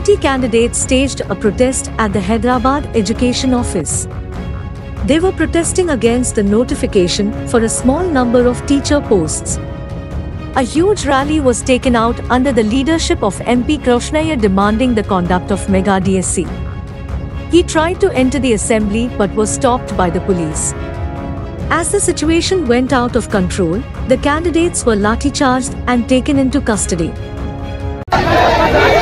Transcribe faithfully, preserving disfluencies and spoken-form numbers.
forty candidates staged a protest at the Hyderabad Education Office. They were protesting against the notification for a small number of teacher posts. A huge rally was taken out under the leadership of M P Krishnaiah demanding the conduct of Mega D S C. He tried to enter the assembly but was stopped by the police. As the situation went out of control, the candidates were lathi-charged and taken into custody.